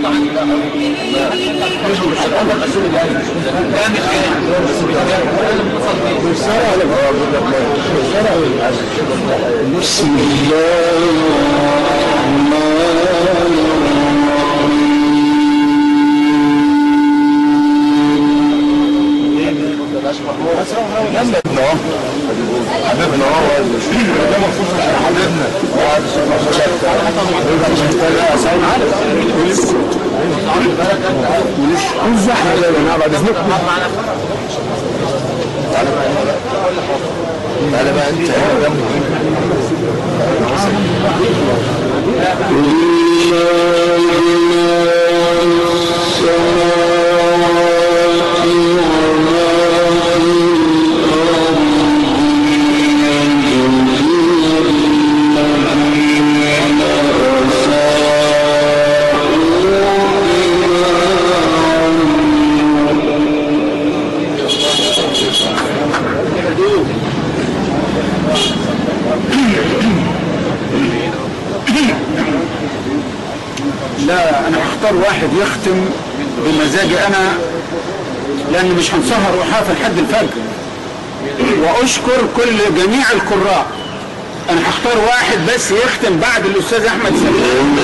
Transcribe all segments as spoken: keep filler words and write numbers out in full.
بسم الله حبيبنا اهو حبيبنا اهو ده مخصوص عشان حبيبنا ولسه احنا يا جماعه بعد اذنكم تعالى بقى انت هنا جنبي لا انا هختار واحد يختم بمزاجي انا، لان مش هنسهر وحافل لحد الفجر، واشكر كل جميع القراء. انا هختار واحد بس يختم بعد الاستاذ احمد سلمان.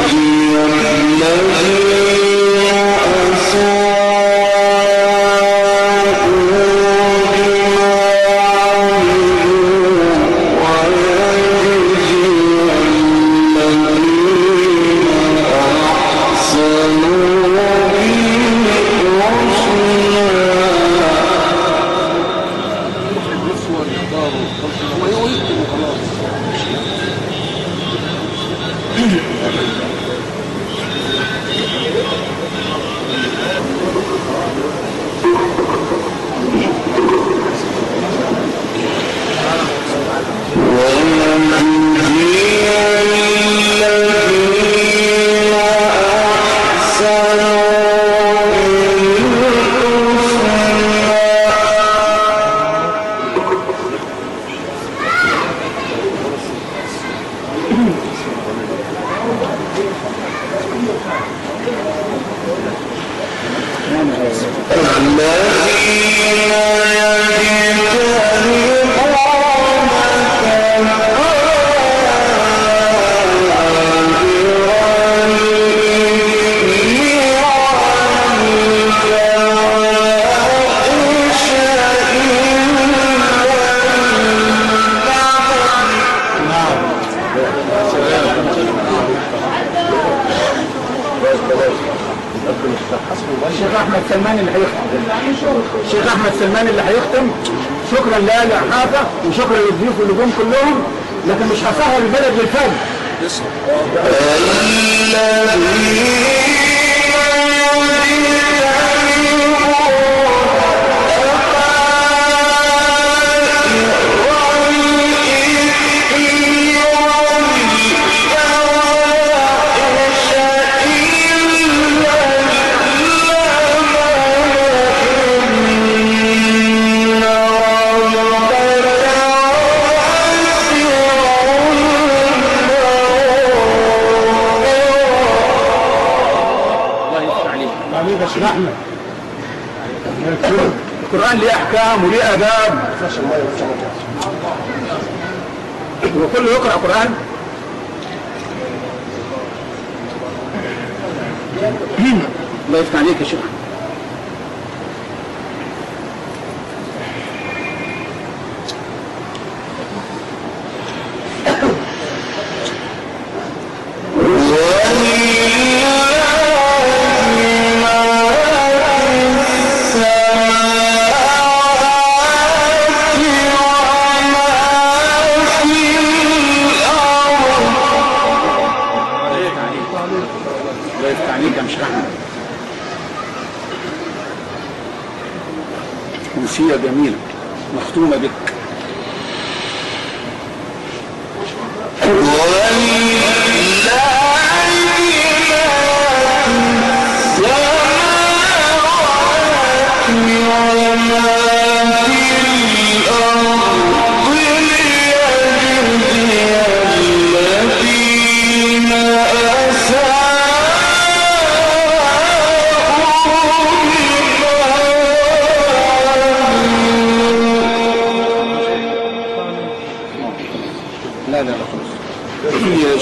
الشيخ احمد سلمان اللي هيختم الشيخ احمد سلمان اللي هيختم. شكرا لآل حافة وشكرا للضيوف اللي جم كلهم، لكن مش هسهر البلد للفجر. احمد القرآن ليه احكام وليه اداب، وكله يقرأ قرآن. الله يفتح عليك يا شيخ. أمسية جميلة مختومة بك. الذين أساءوا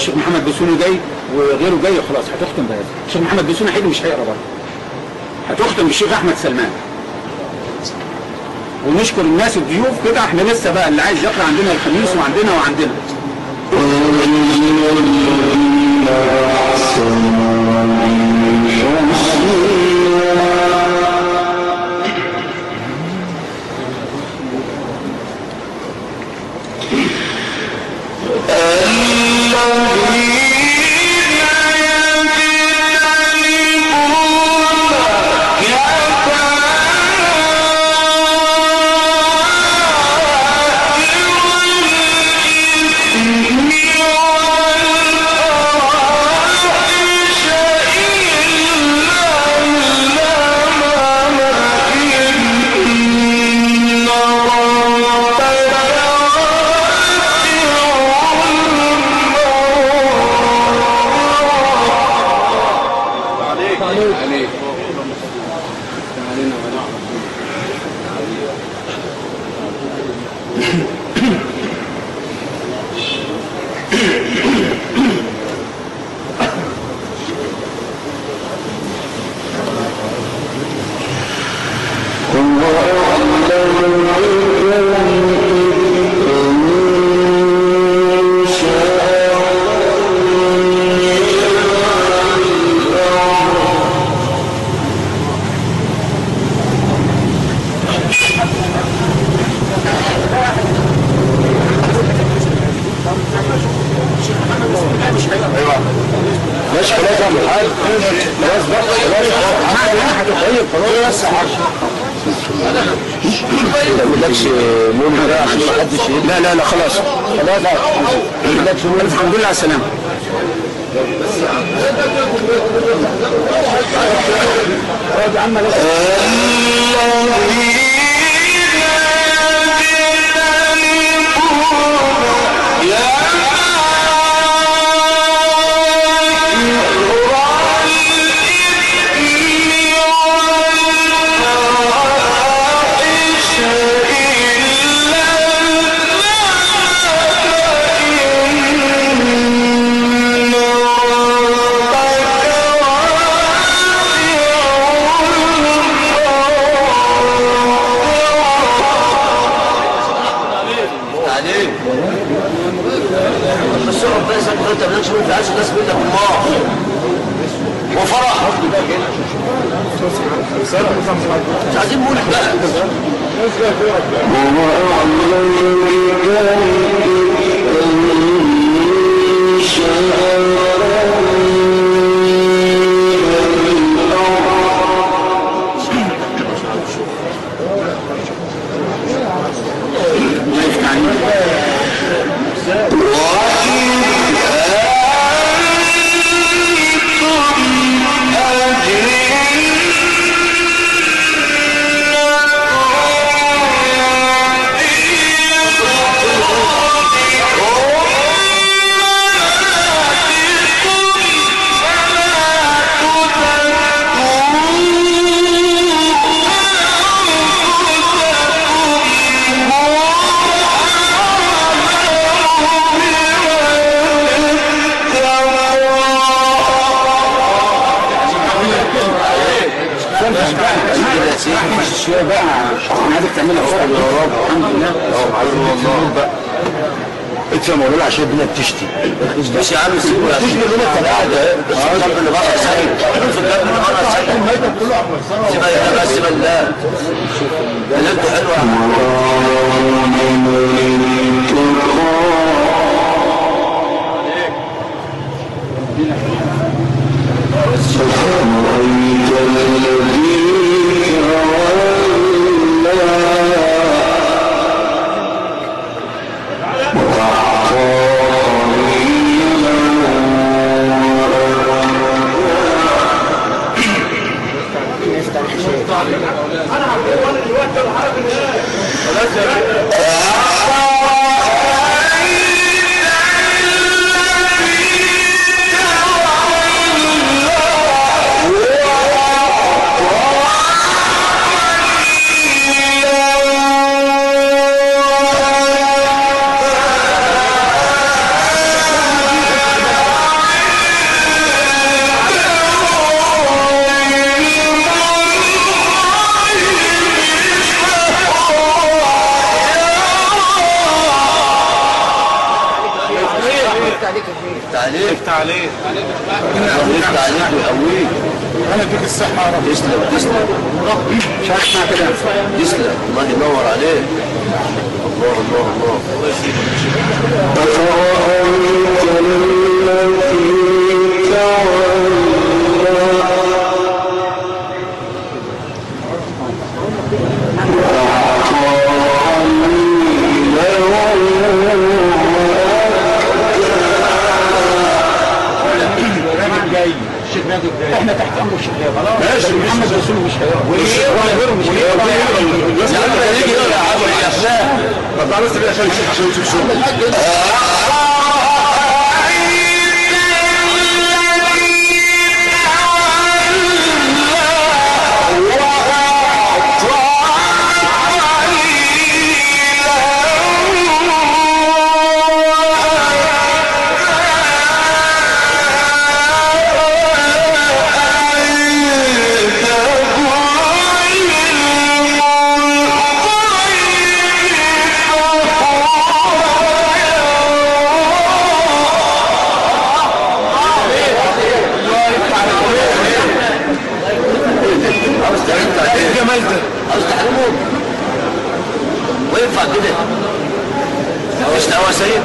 الشيخ محمد بسوني جاي وغيره جاي خلاص هتختم بهذا. الشيخ محمد بسوني حقيقي مش هيقرا برضه، هتختم بالشيخ احمد سلمان. ونشكر الناس الضيوف كده، احنا لسه بقى اللي عايز يقرا عندنا الخميس وعندنا وعندنا. لا لا لا خلاص خلاص لا الحمد لله على السلامة. مش عايزين مولد بقى. شوية بقى انا عايزك تعملها فوق يا رب. الحمد لله. اه عايز والله بقى ادفع يا مولانا عشان الدنيا بتشتي. مش يا عم سيبه يا تشتي الدنيا انت قاعد اهي. القلب اللي بره سايب. القلب اللي بره سايب. الميتة كله عم يكسرها. سيبها يا بس بالله. كلمته حلوة. انا هقول لك دلوقتي الحركه يفتح عليك. الله يفتح عليك ويقويك. انا اديك الصحه يا رب. تسلم تسلم. مش هسمع كده. تسلم الله ينور عليك. الله الله الله. الله يسلمك. أفرأيت الذي احنا تحت امر الشباب خلاص. محمد رسول مش هيقرا وغيره مش هيقرا. يا عم يجي يقرا يا عم يا اخلاق. طب تعالى بس عشان نشوف عشان نشوف شغل. وينفع كده تستوى سيد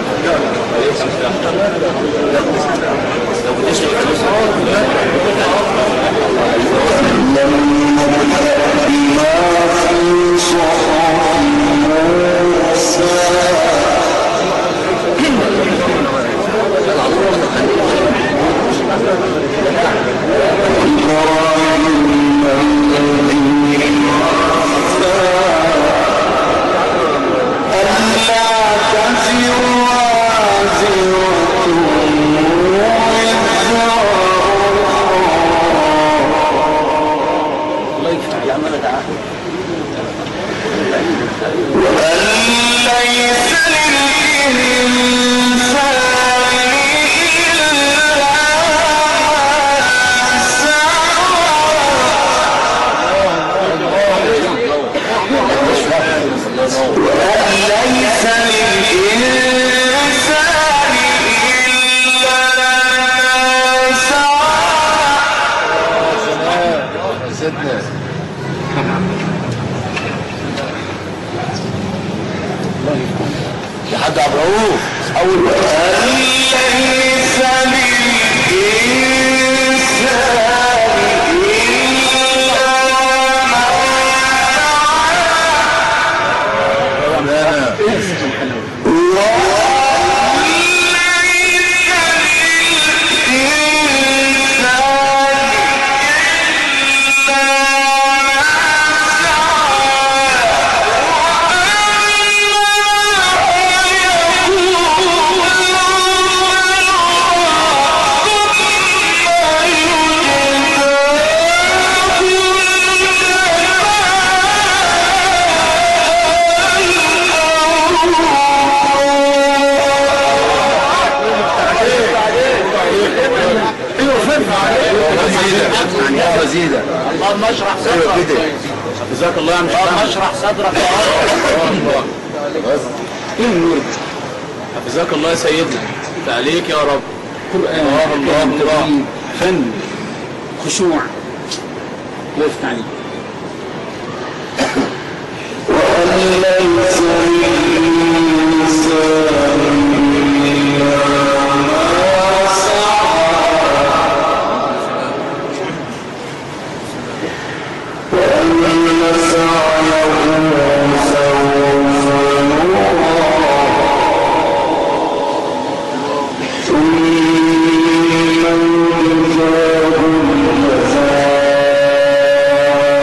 لو لحد عبد الرؤوف اول وقت ليس وزيدة. اللهم اشرح صدرك. جزاك الله يا مش اللهم اشرح صدرك يا رب. ايه النور ده؟ حفظك الله يا سيدنا. عليك يا رب. قرآن الله الله فن خشوع وقفت عليك. وأن ليس ثم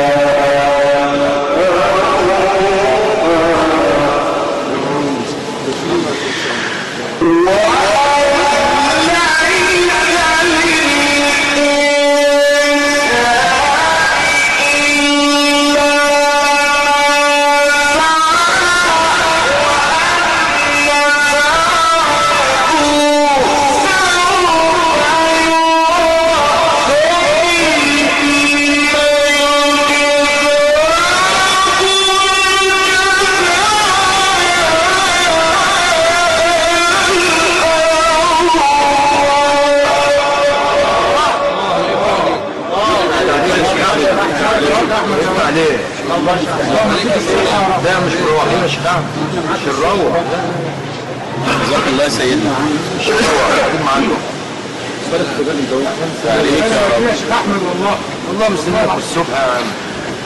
يا شيخ احمد مش الروح. جزاك الله يا سيدنا. مش الروح قاعدين معاكم. عليك يا رب. يا شيخ احمد والله والله مستنيك الصبح يا عم.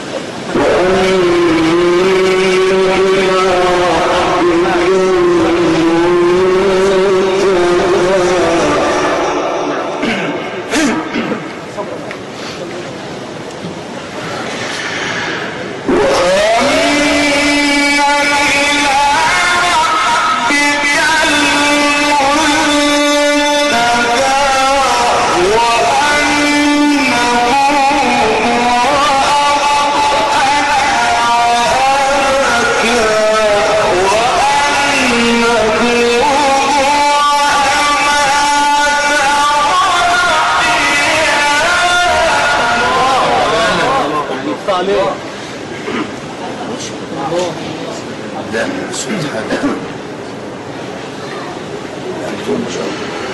لا صوت حاجة عندهم ما شاء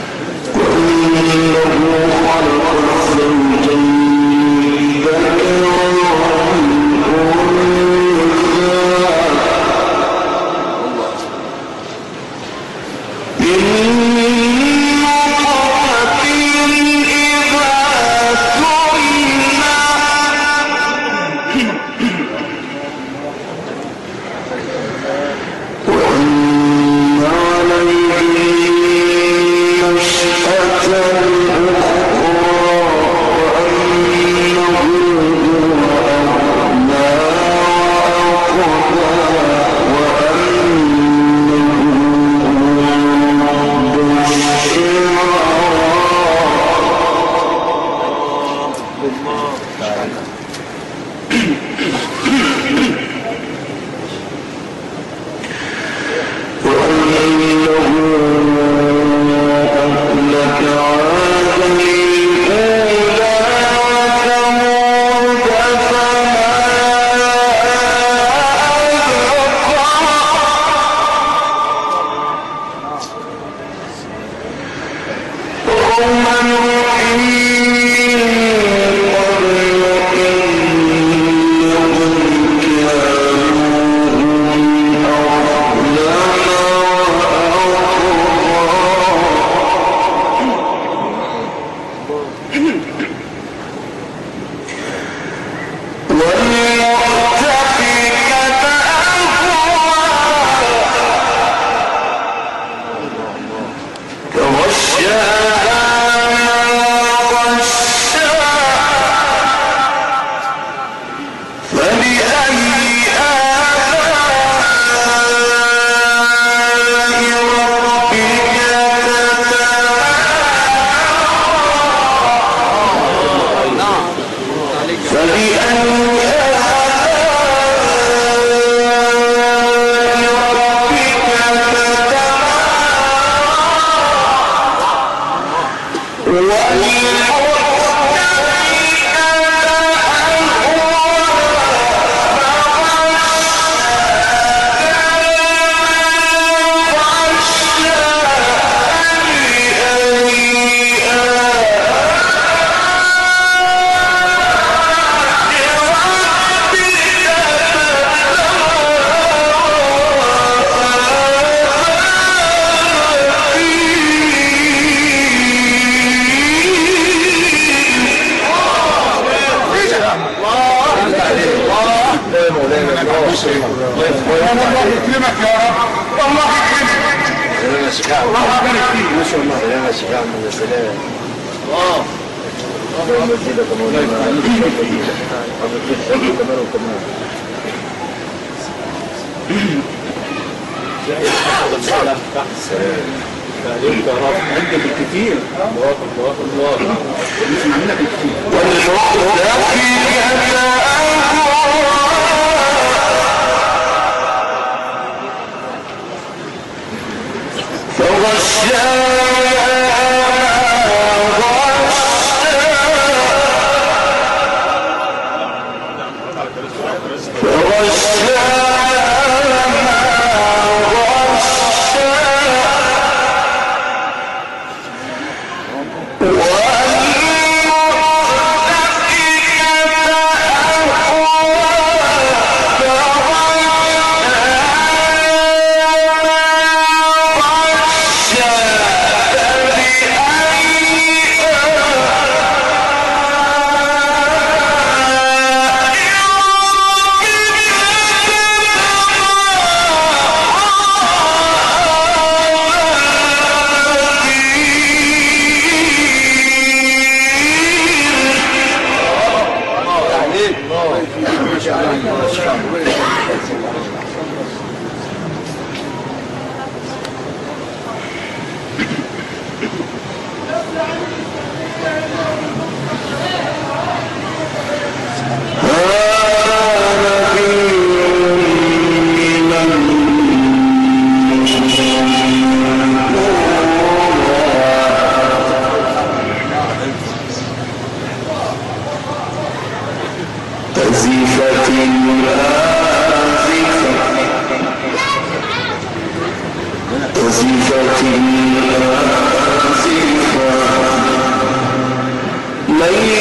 الله يكرمك يا رب. الله يكرمك. سلام يا شيخ احمد. الله يبارك فيك. ما شاء الله. سلام يا شيخ احمد. يا سلام. اه الله يزيدك مولانا. كمان وكمان. سلام. عليك يا رب. انت بالكثير. الله الله الله. نسمع منك الكثير. وَالْمُؤْتَفِكَةَ أَهْوَىٰ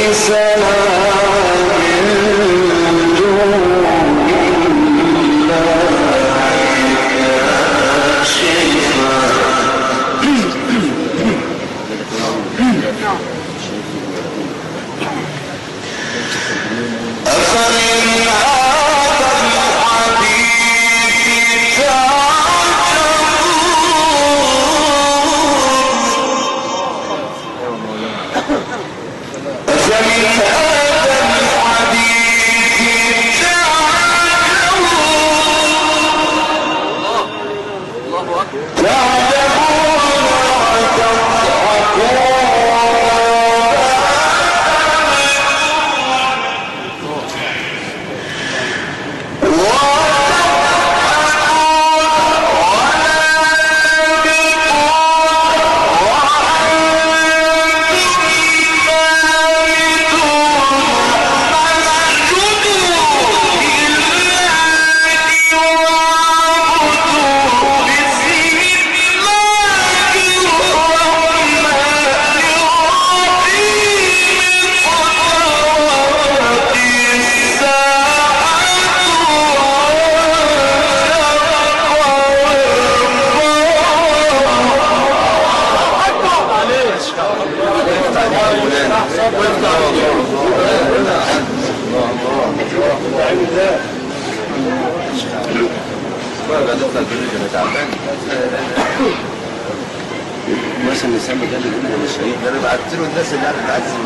مثلا الانسان ده اللي بيقول انا شهيد، ده انا بعت له الناس اللي قاعده تعزم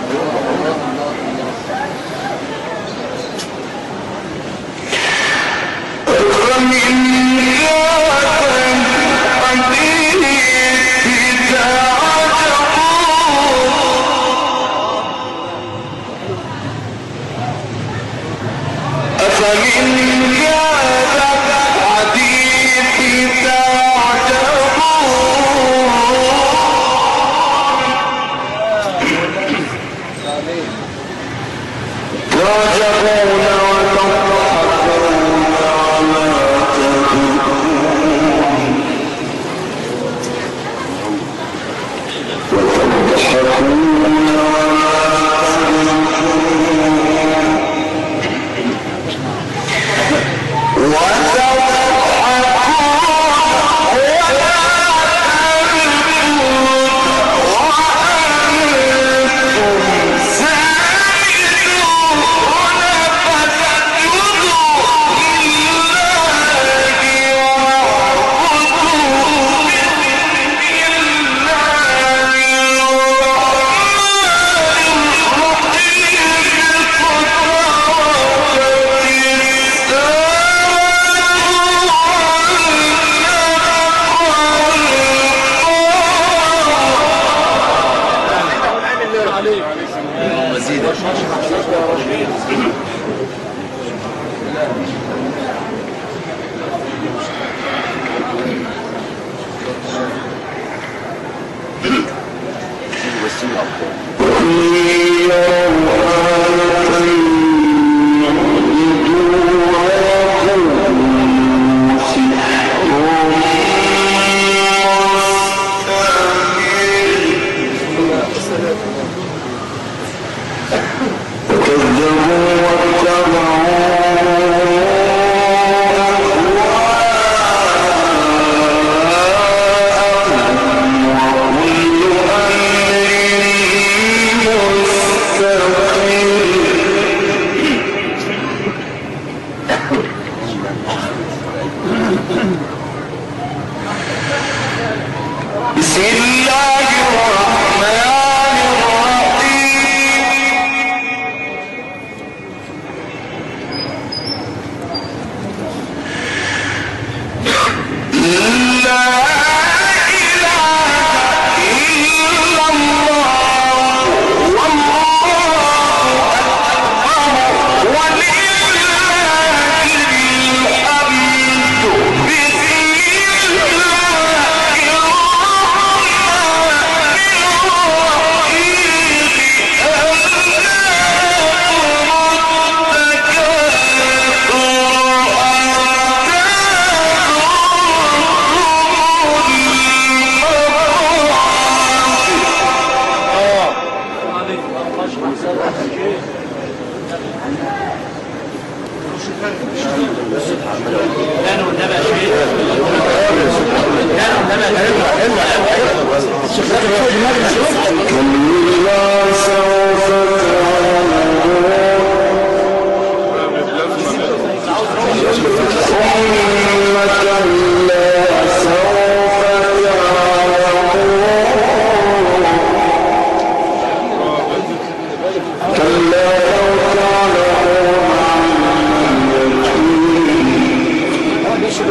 ولله الحمد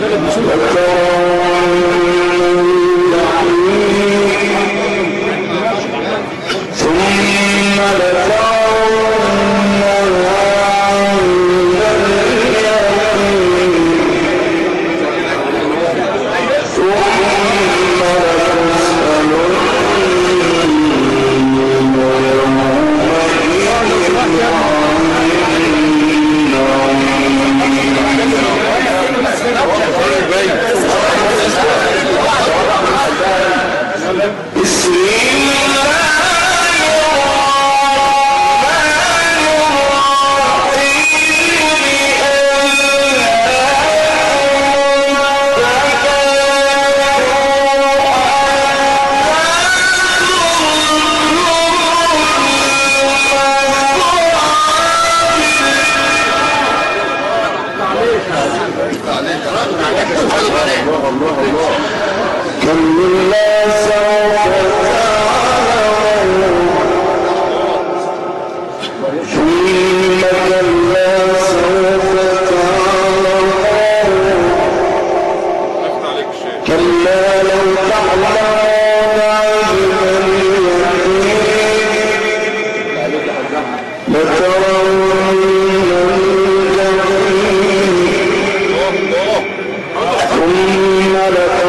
ثم لترون